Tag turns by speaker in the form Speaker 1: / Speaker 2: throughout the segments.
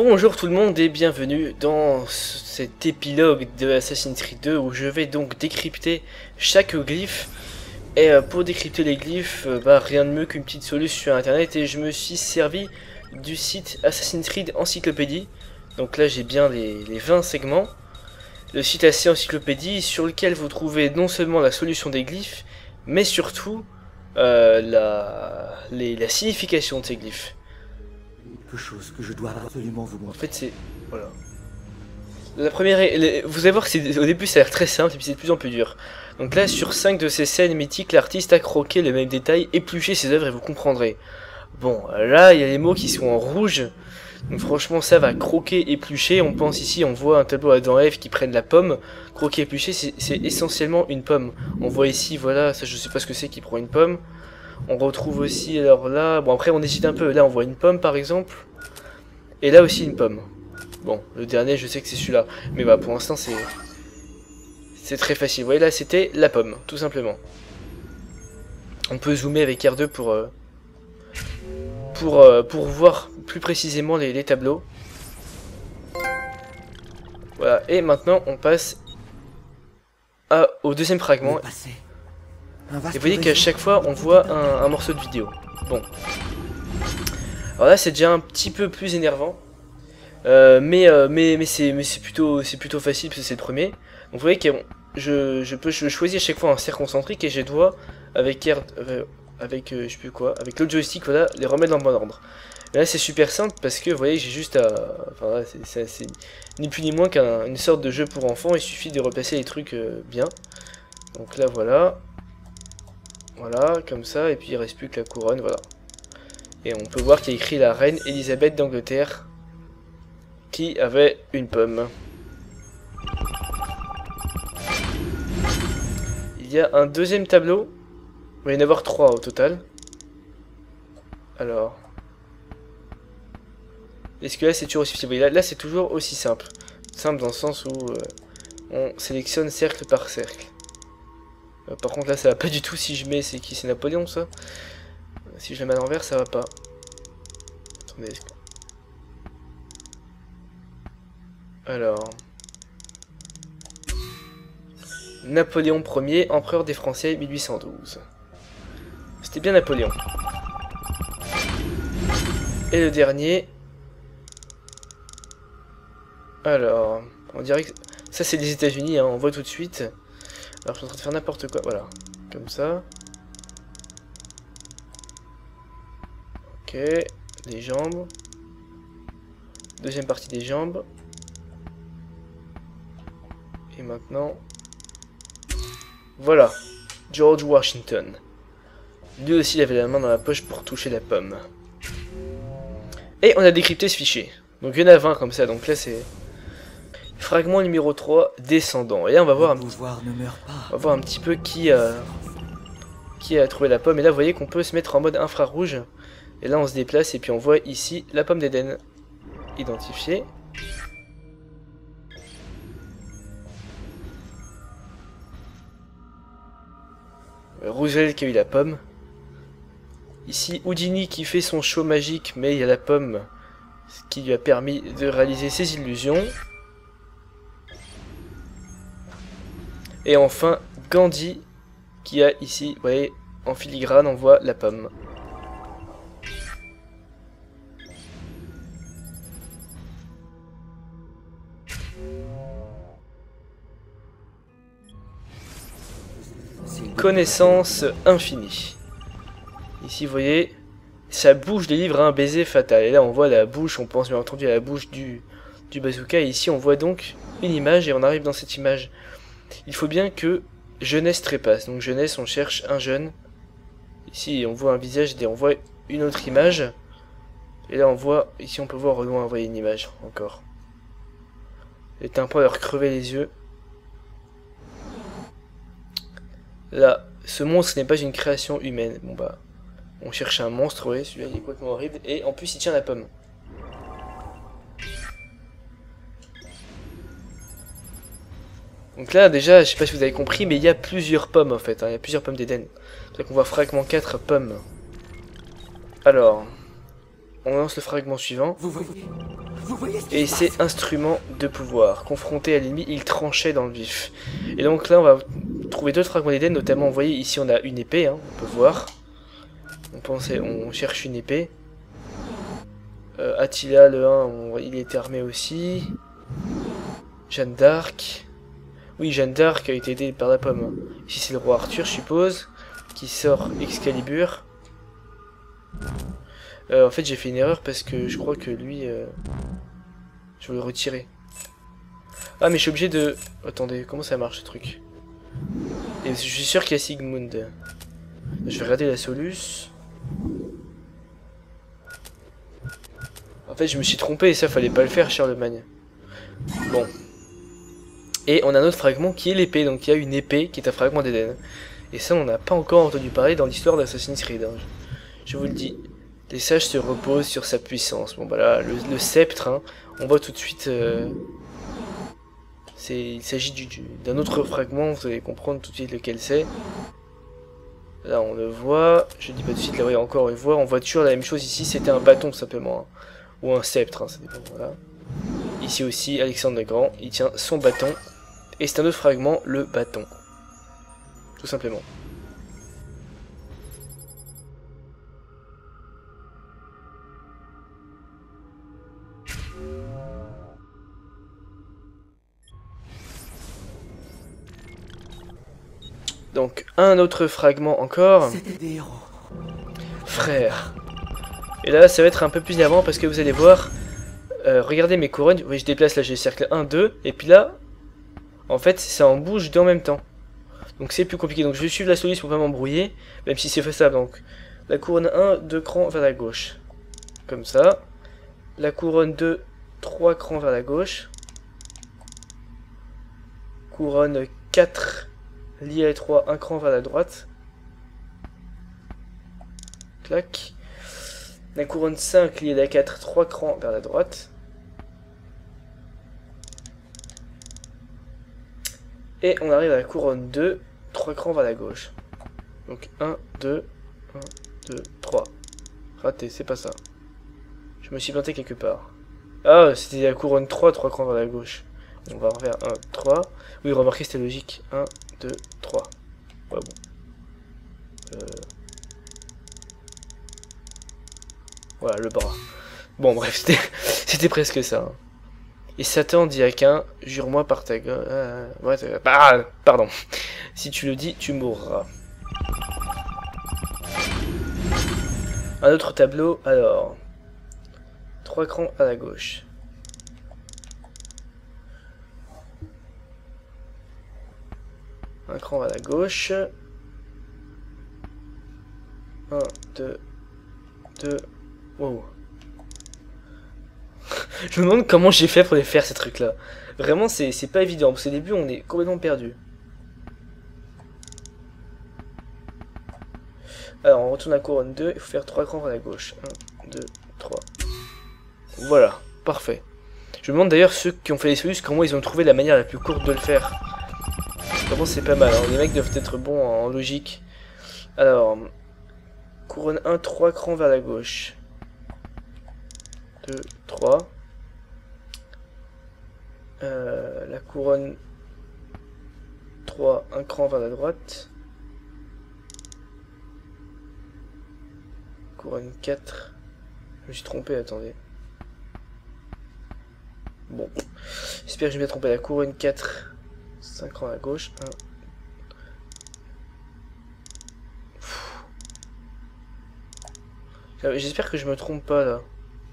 Speaker 1: Bonjour tout le monde et bienvenue dans cet épilogue de Assassin's Creed 2 où je vais donc décrypter chaque glyphe. Et pour décrypter les glyphes, rien de mieux qu'une petite solution sur internet et je me suis servi du site Assassin's Creed Encyclopédie. Donc là j'ai bien les 20 segments. Le site AC Encyclopédie sur lequel vous trouvez non seulement la solution des glyphes, mais surtout la signification de ces glyphes.
Speaker 2: Quelque chose que je dois absolument vous montrer.
Speaker 1: En fait c'est... voilà. La première est... Vous allez voir que au début ça a l'air très simple et puis c'est de plus en plus dur. Donc là sur 5 de ces scènes mythiques, l'artiste a croqué le même détail, épluché ses œuvres et vous comprendrez. Bon, là il y a les mots qui sont en rouge. Donc franchement ça va croquer, éplucher. On pense ici, on voit un tableau Adam et Ève qui prennent la pomme. Croquer, éplucher, c'est essentiellement une pomme. On voit ici, voilà, ça je sais pas ce que c'est qui prend une pomme. On retrouve aussi, alors là, bon après on hésite un peu, là on voit une pomme par exemple, et là aussi une pomme. Bon, le dernier je sais que c'est celui-là, mais bah pour l'instant c'est très facile. Vous voyez là c'était la pomme, tout simplement. On peut zoomer avec R2 pour voir plus précisément les tableaux. Voilà, et maintenant on passe au deuxième fragment. Et vous voyez qu'à chaque fois on voit un morceau de vidéo. Bon. Alors là c'est déjà un petit peu plus énervant. Mais c'est plutôt facile parce que c'est le premier. Donc vous voyez que je choisis à chaque fois un cercle concentrique et je dois avec je sais plus quoi, avec l'autre joystick voilà, les remettre dans le bon ordre. Mais là c'est super simple parce que vous voyez j'ai juste à... Enfin là c'est ni plus ni moins qu'une sorte de jeu pour enfants, il suffit de replacer les trucs bien. Donc là voilà. Voilà, comme ça, et puis il reste plus que la couronne, voilà. Et on peut voir qu'il y a écrit la reine Elisabeth d'Angleterre, qui avait une pomme. Il y a un deuxième tableau, il va y en avoir 3 au total. Alors... Est-ce que là c'est toujours aussi simple? Là c'est toujours aussi simple. Simple dans le sens où on sélectionne cercle par cercle. Par contre là ça va pas du tout si je mets, c'est qui, c'est Napoléon ça? Si je le mets à l'envers ça va pas. Attendez. Alors. Napoléon Ier, empereur des Français 1812. C'était bien Napoléon. Et le dernier. Alors, on dirait que ça c'est des États-Unis, hein, on voit tout de suite. Alors je suis en train de faire n'importe quoi, voilà, comme ça. Ok, les jambes. Deuxième partie des jambes. Et maintenant... Voilà, George Washington. Lui aussi il avait la main dans la poche pour toucher la pomme. Et on a décrypté ce fichier. Donc il y en a 20 comme ça, donc là c'est... Fragment numéro 3, descendant. Et là on va voir un petit peu qui a trouvé la pomme. Et là vous voyez qu'on peut se mettre en mode infrarouge. Et là on se déplace et puis on voit ici la pomme d'Éden. Identifiée. Roosevelt qui a eu la pomme. Ici Houdini qui fait son show magique, mais il y a la pomme qui lui a permis de réaliser ses illusions. Et enfin, Gandhi, qui a ici, vous voyez, en filigrane, on voit la pomme. Connaissance infinie. Ici, vous voyez, ça bouge des livres à un baiser fatal. Et là, on voit la bouche, on pense bien entendu à la bouche du bazooka. Et ici, on voit donc une image et on arrive dans cette image. Il faut bien que jeunesse trépasse. Donc jeunesse, on cherche un jeune. Ici, on voit un visage et on voit une autre image. Et là, on voit, ici, on peut voir au loin, envoyer une image encore. Les tympans leur crever les yeux. Là, ce monstre n'est pas une création humaine. Bon bah, on cherche un monstre, oui, celui-là il est complètement horrible. Et en plus, il tient la pomme. Donc là déjà, je sais pas si vous avez compris, mais il y a plusieurs pommes en fait, hein, il y a plusieurs pommes d'Éden. C'est vrai qu'on voit fragment 4 pommes. Alors, on lance le fragment suivant.
Speaker 2: Vous voyez,
Speaker 1: Et c'est instrument de pouvoir. Confronté à l'ennemi, il tranchait dans le vif. Et donc là, on va trouver d'autres fragments d'Éden, notamment, vous voyez, ici on a une épée, hein, on peut voir. On cherche une épée. Attila, le 1, il était armé aussi. Jeanne d'Arc. Oui, Jeanne d'Arc a été aidée par la pomme. Ici c'est le roi Arthur, je suppose, qui sort Excalibur. En fait, j'ai fait une erreur parce que je crois que lui... je vais le retirer. Ah, mais je suis obligé de... Attendez, comment ça marche ce truc? Et je suis sûr qu'il y a Sigmund. Je vais regarder la Solus. En fait, je me suis trompé et ça, fallait pas le faire, Charlemagne. Bon. Et on a un autre fragment qui est l'épée. Donc il y a une épée qui est un fragment d'Éden. Et ça, on n'a pas encore entendu parler dans l'histoire d'Assassin's Creed. Hein. Je vous le dis. Les sages se reposent sur sa puissance. Bon, bah là, le sceptre, hein, on voit tout de suite... il s'agit d'un autre fragment, vous allez comprendre tout de suite lequel c'est. Là, on le voit. Je dis pas tout de suite, là, oui, encore une fois. On voit toujours la même chose ici, c'était un bâton, tout simplement. Hein. Ou un sceptre, hein, ça dépend, voilà. Ici aussi, Alexandre le Grand, il tient son bâton. Et c'est un autre fragment, le bâton. Tout simplement. Donc, un autre fragment encore. Frère. Et là, ça va être un peu plus avant parce que vous allez voir... regardez mes couronnes. Oui, je déplace là, j'ai le cercle 1, 2. Et puis là, en fait, ça en bouge deux en même temps. Donc c'est plus compliqué. Donc je vais suivre la solution pour pas m'embrouiller. Même si c'est faisable. Donc, la couronne 1, 2 crans vers la gauche. Comme ça. La couronne 2, 3 crans vers la gauche. Couronne 4... lié à 3, un cran vers la droite. Clac. La couronne 5 liée à 4, 3 crans vers la droite. Et on arrive à la couronne 2, 3 crans vers la gauche. Donc 1, 2, 1, 2, 3. Raté, c'est pas ça. Je me suis planté quelque part. Ah, c'était la couronne 3, 3 crans vers la gauche. On va refaire 1, 3. Oui, remarquez, c'était logique. 1, 2, 3. Ouais, bon. Voilà, le bras. Bon, bref, c'était presque ça. Hein. Et Satan dit à Cain, jure-moi par ta gueule. Pardon. Si tu le dis, tu mourras. Un autre tableau, alors. 3 crans à la gauche. Un cran à la gauche. 1, 2, 2. Wow. Je me demande comment j'ai fait pour les faire ces trucs là. Vraiment c'est pas évident. Parce qu'au début on est complètement perdu. Alors on retourne à couronne 2. Il faut faire 3 crans à la gauche. 1, 2, 3. Voilà. Parfait. Je me demande d'ailleurs ceux qui ont fait les solutions comment ils ont trouvé la manière la plus courte de le faire. Vraiment c'est pas mal, hein. Les mecs doivent être bons en logique. Alors, couronne 1, 3 crans vers la gauche. 2, 3. La couronne 3, un cran vers la droite. Couronne 4. Je me suis trompé, attendez. Bon, j'espère que je vais me tromper. La couronne 4. 5 crans à gauche. 1. J'espère que je me trompe pas là.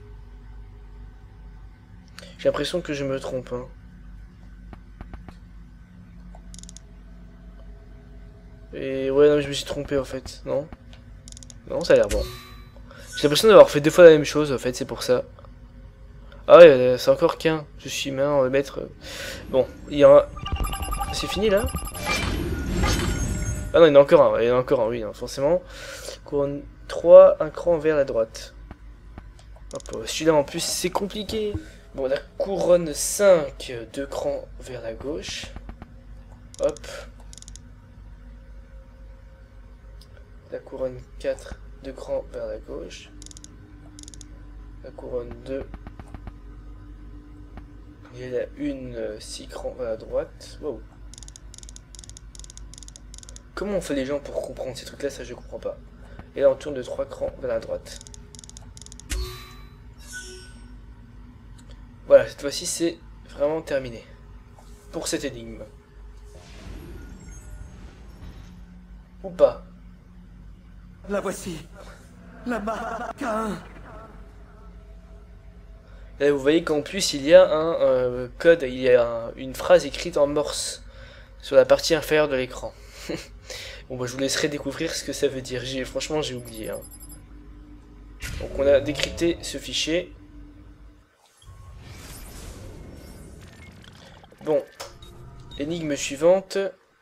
Speaker 1: J'ai l'impression que je me trompe. Hein. Et ouais, non, je me suis trompé en fait. Non? Non, ça a l'air bon. J'ai l'impression d'avoir fait 2 fois la même chose en fait, c'est pour ça. Ah ouais, c'est encore qu'un. Je suis main, maître. Bon, il y a un... C'est fini là? Ah non, il y en a encore un, il y en a encore un, oui, non, forcément. Couronne 3, un cran vers la droite. Hop, celui-là en plus, c'est compliqué. Bon, la couronne 5, 2 crans vers la gauche. Hop. La couronne 4, 2 crans vers la gauche. La couronne 2, Il y a une 6 crans à la droite. Wow. Comment on fait les gens pour comprendre ces trucs là, ça je comprends pas. Et là on tourne de 3 crans vers la droite. Voilà, cette fois-ci c'est vraiment terminé. Pour cette énigme. Ou pas.
Speaker 2: La voici. La marque 1.
Speaker 1: Là, vous voyez qu'en plus il y a un code, il y a une phrase écrite en morse sur la partie inférieure de l'écran. Bon bah je vous laisserai découvrir ce que ça veut dire. Franchement j'ai oublié. Hein. Donc on a décrypté ce fichier. Bon, énigme suivante.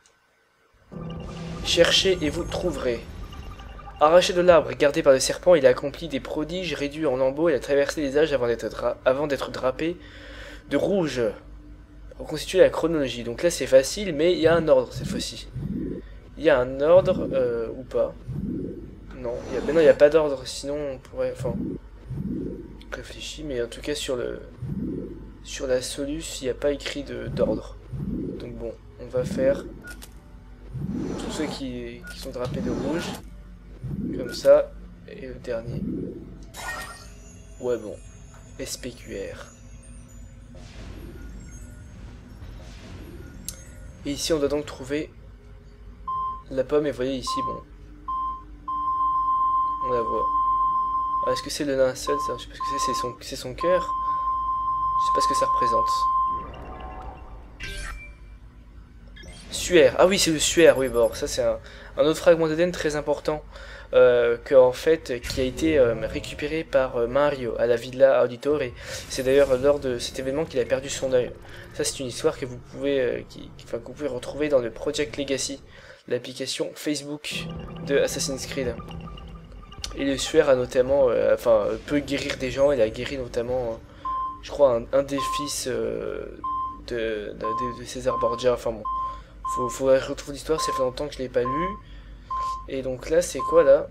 Speaker 1: Cherchez et vous trouverez. Arraché de l'arbre et gardé par le serpent, il a accompli des prodiges, réduit en lambeaux, il a traversé les âges avant d'être drapé de rouge. Reconstituer la chronologie. Donc là c'est facile, mais il y a un ordre cette fois-ci. Il y a un ordre, ou pas. Non, il n'y a pas d'ordre, sinon on pourrait... Enfin, réfléchis, mais en tout cas sur la soluce, il n'y a pas écrit d'ordre. Donc bon, on va faire tous ceux qui sont drapés de rouge. Comme ça, et le dernier. Ouais bon, SPQR. Et ici on doit donc trouver la pomme, et vous voyez ici, bon, on la voit. Ah, est-ce que c'est le linceul ça? Je sais pas ce que c'est son cœur. Je sais pas ce que ça représente. Suaire, ah oui c'est le suaire, oui bon, ça c'est un autre fragment d'Eden très important. Qui a été récupéré par Mario à la Villa Auditore, et c'est d'ailleurs lors de cet événement qu'il a perdu son œil. Ça c'est une histoire que vous pouvez que vous pouvez retrouver dans le Project Legacy, l'application Facebook de Assassin's Creed. Et le suaire a notamment peut guérir des gens. Il a guéri notamment je crois un des fils de César Borgia. Enfin bon, faut retrouver l'histoire, ça fait longtemps que je l'ai pas lu. Et donc là, c'est quoi là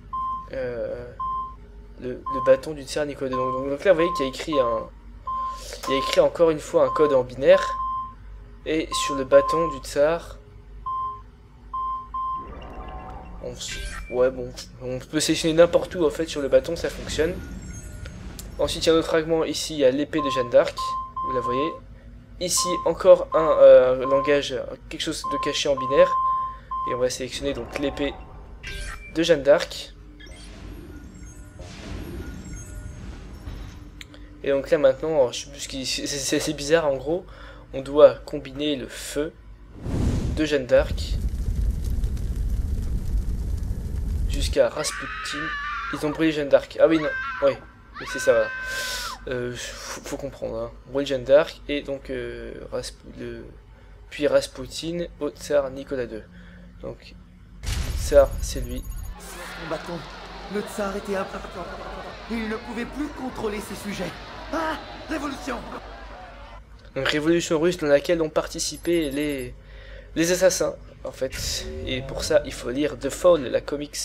Speaker 1: le bâton du tsar Nicolas II. Donc là, vous voyez qu'il y a écrit encore une fois un code en binaire. Et sur le bâton du tsar, ouais bon, on peut sélectionner n'importe où en fait sur le bâton, ça fonctionne. Ensuite, il y a un autre fragment. Ici, il y a l'épée de Jeanne d'Arc. Vous la voyez. Ici, encore un langage, quelque chose de caché en binaire. Et on va sélectionner donc l'épée de Jeanne d'Arc. Et donc là maintenant, je sais plus ce qui... c'est assez bizarre en gros. On doit combiner le feu de Jeanne d'Arc jusqu'à Rasputin. Ils ont brûlé Jeanne d'Arc. Ah oui non, oui, c'est ça voilà. Faut comprendre. Hein. Brûler Jeanne d'Arc et donc puis Rasputin au tsar Nicolas II. Donc, tsar, c'est lui.
Speaker 2: Mon bâton, le tsar était important. Il ne pouvait plus contrôler ses sujets. Ah, révolution!
Speaker 1: Une révolution russe dans laquelle ont participé les assassins, en fait. Et pour ça, il faut lire The Fall, la comics.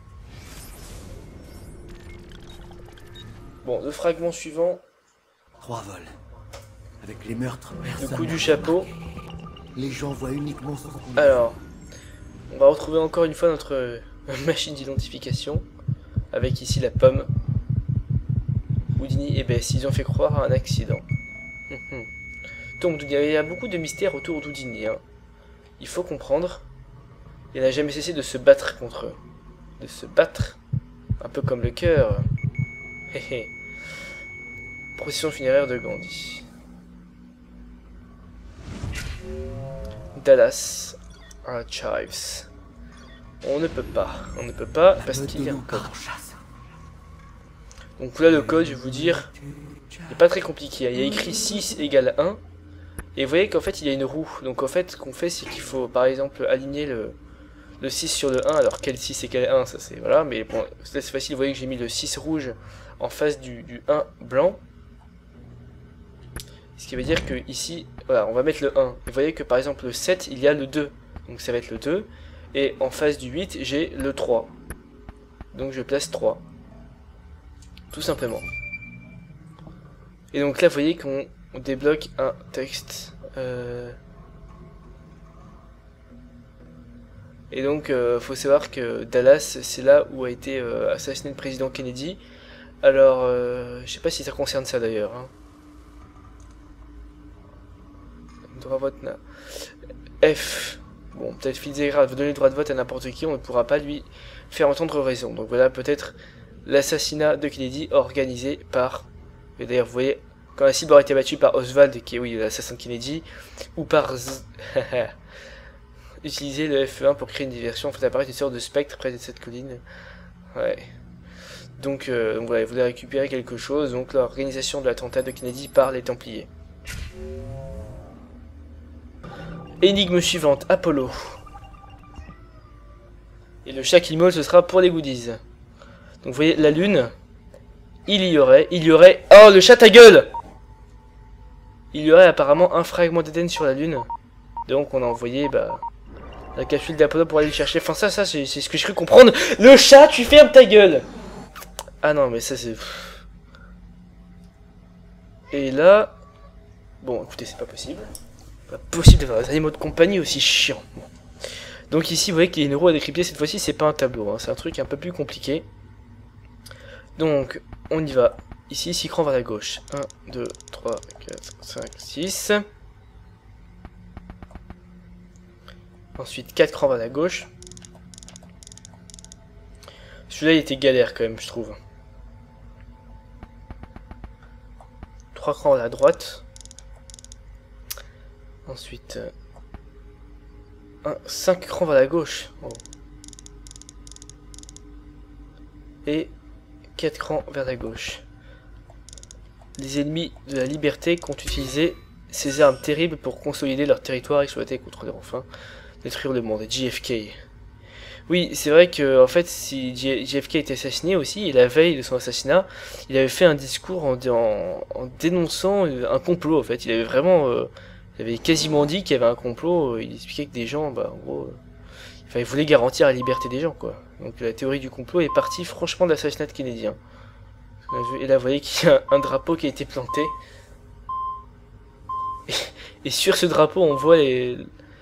Speaker 1: Bon, le fragment suivant.
Speaker 2: 3 vols. Avec les meurtres,
Speaker 1: le coup du chapeau.
Speaker 2: Les gens voient uniquement ce qu'on...
Speaker 1: Alors, on va retrouver encore une fois notre machine d'identification. Avec ici la pomme. Houdini, et ben s'ils ont fait croire à un accident. Donc il y a beaucoup de mystères autour d'Houdini. Hein. Il faut comprendre. Il n'a jamais cessé de se battre contre eux. De se battre. Un peu comme le cœur. Procession funéraire de Gandhi. Dallas Archives. On ne peut pas parce qu'il y a un code. Donc là le code, je vais vous dire, il n'est pas très compliqué. Il y a écrit 6 égale 1. Et vous voyez qu'en fait il y a une roue. Donc en fait ce qu'on fait c'est qu'il faut par exemple aligner le 6 sur le 1. Alors quel 6 égale 1, ça c'est voilà. Mais bon, c'est facile, vous voyez que j'ai mis le 6 rouge en face du 1 blanc. Ce qui veut dire que ici, voilà, on va mettre le 1. Vous voyez que par exemple le 7, il y a le 2. Donc ça va être le 2. Et en face du 8, j'ai le 3. Donc je place 3. Tout simplement. Et donc là, vous voyez qu'on on débloque un texte. Et donc, faut savoir que Dallas, c'est là où a été assassiné le président Kennedy. Alors, je sais pas si ça concerne ça d'ailleurs. Hein. Droit de vote, non. F. Bon, peut-être Fitzgerald veut donner le droit de vote à n'importe qui, on ne pourra pas lui faire entendre raison. Donc voilà, peut-être l'assassinat de Kennedy organisé par... Et d'ailleurs, vous voyez, quand la cible aura été battue par Oswald, qui est, oui, l'assassin de Kennedy, ou par... Utiliser le F1 pour créer une diversion, fait apparaître une sorte de spectre près de cette colline. Ouais. Donc voilà, il voulait récupérer quelque chose, donc l'organisation de l'attentat de Kennedy par les Templiers. Énigme suivante, Apollo. Et le chat qui meule, ce sera pour les goodies. Donc vous voyez, la lune, il y aurait... Oh, le chat ta gueule! Il y aurait apparemment un fragment d'Éden sur la lune. Donc on a envoyé, la capsule d'Apollo pour aller le chercher. Enfin ça c'est ce que je cru comprendre. Le chat, tu fermes ta gueule! Ah non, mais ça c'est... Et là... Bon, écoutez, c'est pas possible. Pas possible d'avoir des animaux de compagnie aussi chiants. Bon. Donc ici, vous voyez qu'il y a une roue à décrypter. Cette fois-ci, c'est pas un tableau. Hein. C'est un truc un peu plus compliqué. Donc, on y va. Ici, 6 crans vers la gauche. 1, 2, 3, 4, 5, 6. Ensuite, 4 crans vers la gauche. Celui-là, il était galère quand même, je trouve. 3 crans à la droite. Ensuite, 5 crans vers la gauche. Oh. Et 4 crans vers la gauche. Les ennemis de la liberté comptent utiliser ces armes terribles pour consolider leur territoire, exploiter, contrôler, enfin détruire le monde. JFK. Oui, c'est vrai que en fait, si JFK a été assassiné aussi, et la veille de son assassinat, il avait fait un discours en dénonçant un complot. En fait, il avait vraiment, il avait quasiment dit qu'il y avait un complot. Il expliquait que des gens, en gros, il voulait garantir la liberté des gens, quoi. Donc la théorie du complot est partie franchement de l'assassinat de Kennedy. Hein. Et là, vous voyez qu'il y a un drapeau qui a été planté. Et sur ce drapeau, on voit les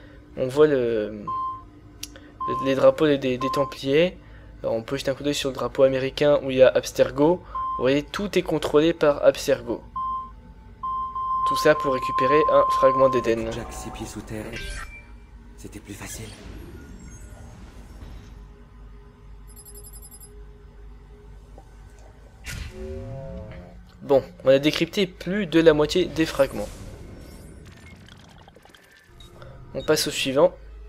Speaker 1: drapeaux des Templiers. Alors, on peut jeter un coup d'œil sur le drapeau américain où il y a Abstergo. Vous voyez, tout est contrôlé par Abstergo. Tout ça pour récupérer un fragment d'Éden.
Speaker 2: Jack 6 pieds sous terre, c'était plus facile.
Speaker 1: Bon, on a décrypté plus de la moitié des fragments. On passe au suivant.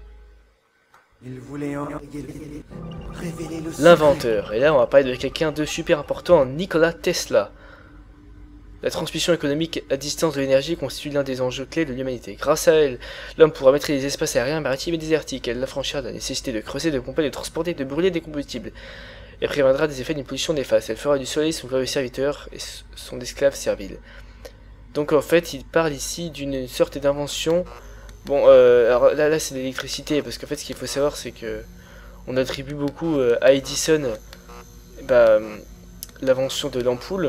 Speaker 1: L'inventeur. Et là, on va parler de quelqu'un de super important, Nikola Tesla. La transmission économique à distance de l'énergie constitue l'un des enjeux clés de l'humanité. Grâce à elle, l'homme pourra maîtriser les espaces aériens, maritimes et désertiques. Elle l'affranchira de la nécessité de creuser, de pomper, de transporter, de brûler des combustibles. Et préviendra des effets d'une pollution néfaste. Elle fera du soleil son glorieux serviteur et son esclave servile. Donc en fait, il parle ici d'une sorte d'invention. Bon, alors là c'est l'électricité, parce qu'en fait, ce qu'il faut savoir, c'est que on attribue beaucoup à Edison l'invention de l'ampoule.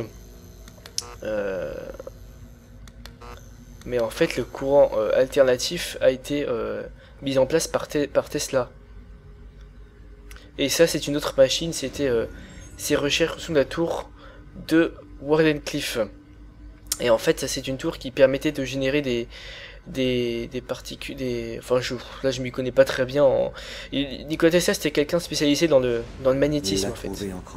Speaker 1: Mais en fait, le courant alternatif a été mis en place par Tesla. Et ça, c'est une autre machine, c'était ses recherches sous la tour de Wardenclyffe. Et en fait, ça c'est une tour qui permettait de générer des particules, enfin là je m'y connais pas très bien. Nikola Tesla, c'était quelqu'un spécialisé dans le magnétisme en fait.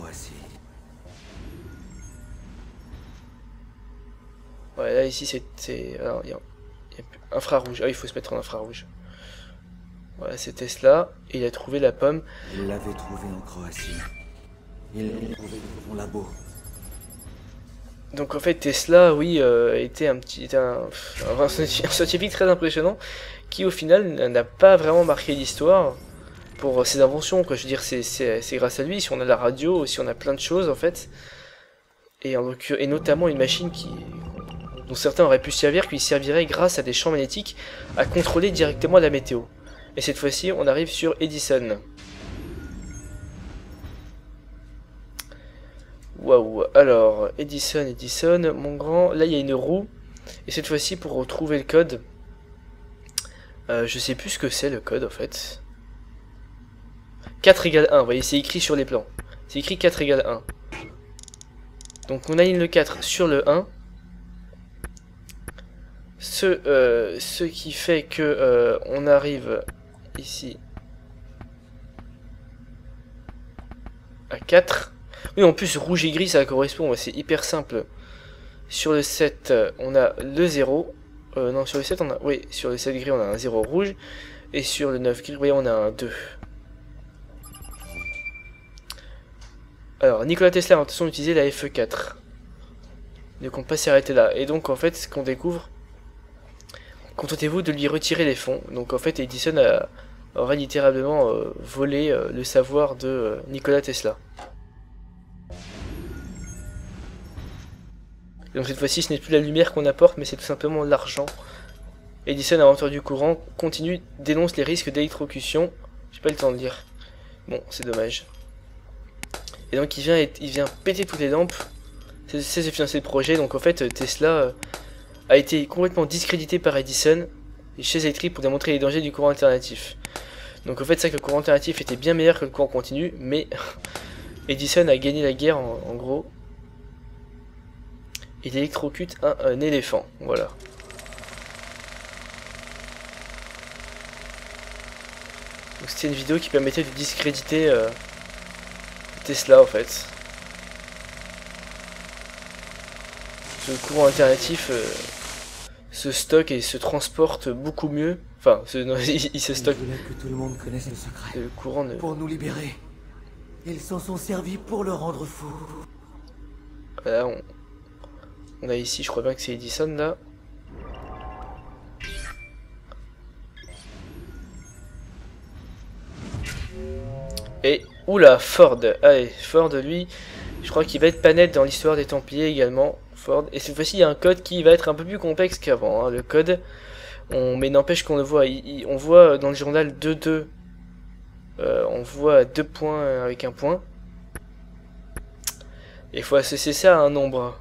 Speaker 1: Ouais, là ici c'est alors il y a infrarouge. Ah, il faut se mettre en infrarouge. Voilà, c'est Tesla, et il a trouvé la pomme.
Speaker 2: Il l'avait trouvé en Croatie. Il l'a trouvé dans mon labo.
Speaker 1: Donc en fait Tesla, oui, était un scientifique très impressionnant, qui au final n'a pas vraiment marqué l'histoire pour ses inventions, quoi. Je veux dire, c'est grâce à lui, si on a la radio, si on a plein de choses en fait, et notamment une machine dont certains auraient pu servir, qui servirait grâce à des champs magnétiques à contrôler directement la météo. Et cette fois-ci, on arrive sur Edison. Waouh, alors, Edison, mon grand, là il y a une roue, Et cette fois-ci, pour retrouver le code, je sais plus ce que c'est le code en fait. 4 égale 1, vous voyez, c'est écrit sur les plans. C'est écrit 4 égale 1. Donc on aligne le 4 sur le 1. Ce qui fait que on arrive ici à 4. Oui, en plus rouge et gris ça correspond, c'est hyper simple. Sur le 7 on a le 0. Non, sur le 7 on a... Oui, sur le 7 gris on a un 0 rouge. Et sur le 9 gris, oui, on a un 2. Alors, Nikola Tesla a intention d'utiliser la FE4. Donc on peut pas s'arrêter là. Et donc en fait, ce qu'on découvre, contentez-vous de lui retirer les fonds. Donc en fait, Edison aurait littéralement volé le savoir de Nikola Tesla. Et donc cette fois-ci, ce n'est plus la lumière qu'on apporte, mais c'est tout simplement l'argent. Edison, inventeur du courant, continue, dénonce les risques d'électrocution. J'ai pas le temps de lire. Bon, c'est dommage. Et donc il vient péter toutes les lampes. C'est financer le projet. Donc en fait, Tesla a été complètement discrédité par Edison et chez Electric pour démontrer les dangers du courant alternatif. Donc en fait, c'est vrai que le courant alternatif était bien meilleur que le courant continu, mais Edison a gagné la guerre en gros. Il électrocute un éléphant, voilà. Donc c'était une vidéo qui permettait de discréditer Tesla en fait. Ce courant alternatif se stocke et se transporte beaucoup mieux. Enfin, il se stocke.
Speaker 2: Il voulait que tout le monde connaisse le secret.
Speaker 1: Le courant ne...
Speaker 2: Pour nous libérer. Ils s'en sont servis pour le rendre fou.
Speaker 1: Voilà, on a ici, je crois bien que c'est Edison là. Et, oula, Ford. Allez, Ford, lui, je crois qu'il va être pas net dans l'histoire des Templiers également. Ford. Et cette fois-ci, il y a un code qui va être un peu plus complexe qu'avant. Hein. Le code, mais n'empêche qu'on le voit. On voit dans le journal 2-2. On voit 2 points avec un point. Et il faut associer ça à un nombre.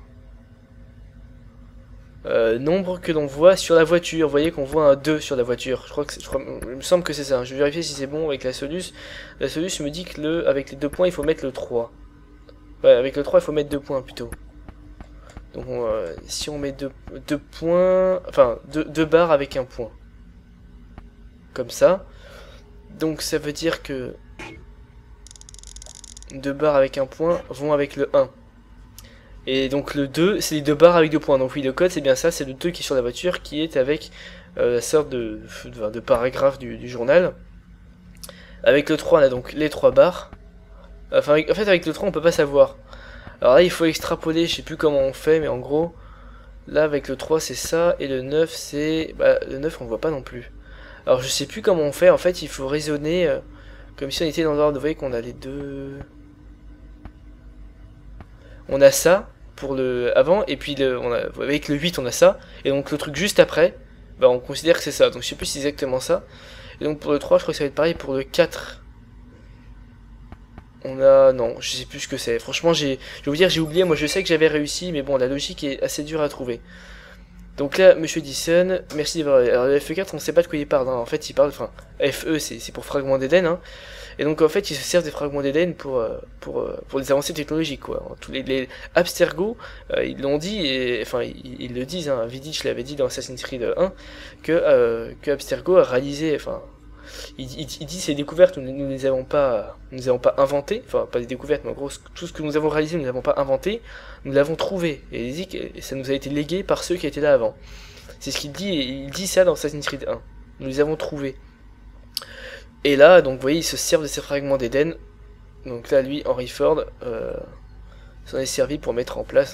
Speaker 1: Nombre que l'on voit sur la voiture. Vous voyez qu'on voit un 2 sur la voiture. Il me semble que c'est ça. Je vais vérifier si c'est bon avec la Solus. La Solus me dit que avec les 2 points, il faut mettre le 3. Ouais, avec le 3, il faut mettre 2 points plutôt. Donc si on met 2 points, enfin 2 barres avec un point. Comme ça. Donc ça veut dire que 2 barres avec un point vont avec le 1. Et donc le 2, c'est les 2 barres avec 2 points. Donc oui, le code c'est bien ça, c'est le 2 qui est sur la voiture qui est avec la sorte de paragraphe du journal. Avec le 3, on a donc les 3 barres. Enfin, en fait avec le 3 on peut pas savoir. Alors là il faut extrapoler, je sais plus comment on fait, mais en gros, là avec le 3 c'est ça, et le 9 c'est... Bah le 9 on voit pas non plus. Alors je sais plus comment on fait, en fait il faut raisonner comme si on était dans l'ordre, vous voyez qu'on a les deux... On a ça pour le avant, et puis avec le 8 on a ça, et donc le truc juste après, bah on considère que c'est ça, donc je sais plus si c'est exactement ça. Et donc pour le 3 je crois que ça va être pareil, pour le 4... On a... Non, je sais plus ce que c'est. Franchement, je vais vous dire, j'ai oublié. Moi, je sais que j'avais réussi, mais bon, la logique est assez dure à trouver. Donc là, Monsieur Edison, merci d'avoir... Alors, le FE4, on sait pas de quoi il parle. Hein. En fait, il parle... Enfin, FE, c'est pour fragments d'Éden. Hein. Et donc, en fait, il se sert des fragments d'Éden pour des avancées technologiques, quoi. Tous les Abstergo, ils l'ont dit, et... Enfin, ils le disent, hein. Vidic l'avait dit dans Assassin's Creed 1, que Abstergo a réalisé... Enfin... Il dit ces découvertes, nous ne les avons pas inventées, enfin pas des découvertes, mais en gros tout ce que nous avons réalisé, nous n'avons pas inventé, nous l'avons trouvé. Et il dit que ça nous a été légué par ceux qui étaient là avant. C'est ce qu'il dit, et il dit ça dans Assassin's Creed 1. Nous les avons trouvés. Et là, donc vous voyez, il se sert de ces fragments d'Éden. Donc là, lui, Henry Ford, s'en est servi pour mettre en place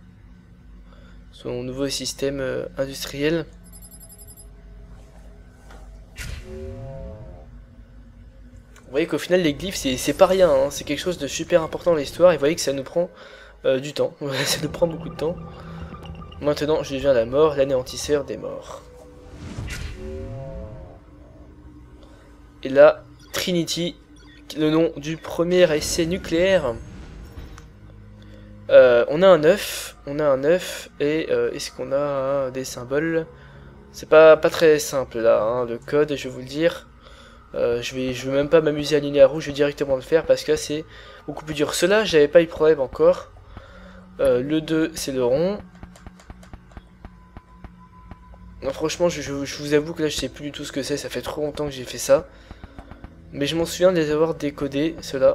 Speaker 1: son nouveau système industriel. Vous voyez qu'au final les glyphes c'est pas rien, hein. C'est quelque chose de super important dans l'histoire, et vous voyez que ça nous prend du temps, ça nous prend beaucoup de temps. Maintenant je deviens la mort, l'anéantisseur des morts. Et là, Trinity, le nom du premier essai nucléaire. On a un 9, et est-ce qu'on a des symboles? C'est pas très simple là, hein, le code, je vais vous le dire. Je vais même pas m'amuser à aligner la roue, je vais directement le faire parce que là c'est beaucoup plus dur. Cela, j'avais pas eu de problème encore. Le 2, c'est le rond. Non, franchement, je vous avoue que là je sais plus du tout ce que c'est, ça fait trop longtemps que j'ai fait ça. Mais je m'en souviens de les avoir décodés, ceux-là.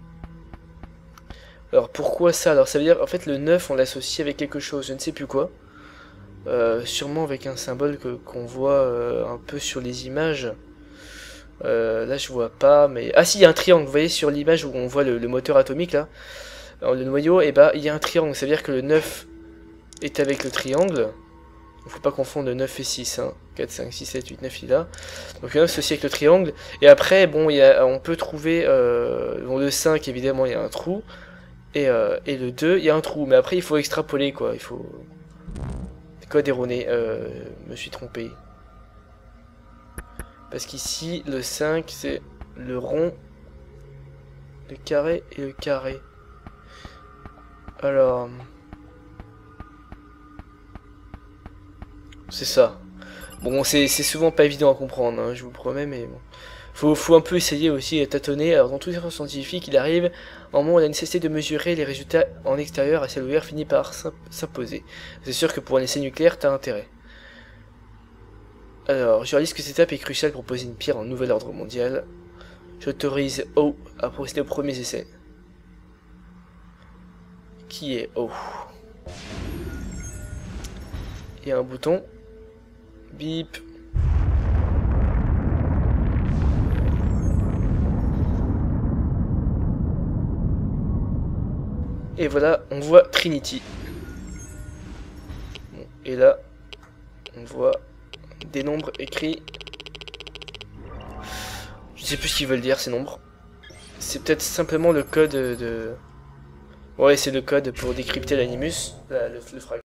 Speaker 1: Alors pourquoi ça? Alors ça veut dire, en fait le 9 on l'associe avec quelque chose, je ne sais plus quoi. Sûrement avec un symbole qu'on voit un peu sur les images. Là je vois pas, mais... Ah si, il y a un triangle, vous voyez sur l'image où on voit le moteur atomique là. Alors, le noyau, et bah il y a un triangle, ça veut dire que le 9 est avec le triangle. Il ne faut pas confondre le 9 et 6, hein. 4, 5, 6, 7, 8, 9 il est là. Donc le 9 c'est aussi avec le triangle. Et après, bon, on peut trouver... bon, le 5 évidemment il y a un trou. Et le 2 il y a un trou. Mais après il faut extrapoler quoi, il faut... Code erroné, me suis trompé. Parce qu'ici, le 5, c'est le rond, le carré et le carré. Alors... C'est ça. Bon, c'est souvent pas évident à comprendre, hein, je vous le promets, mais bon. Faut un peu essayer aussi à tâtonner. Alors, dans tous les efforts scientifiques, il arrive un moment où la nécessité de mesurer les résultats en extérieur à ciel ouvert finit par s'imposer. C'est sûr que pour un essai nucléaire, t'as intérêt. Alors, je réalise que cette étape est cruciale pour poser une pierre en nouvel ordre mondial. J'autorise O à procéder aux premiers essais. Qui est O? Il y a un bouton. Bip. Et voilà, on voit Trinity. Bon, et là, on voit des nombres écrits. Je sais plus ce qu'ils veulent dire ces nombres. C'est peut-être simplement le code de... Ouais, c'est le code pour décrypter l'animus, le fragment.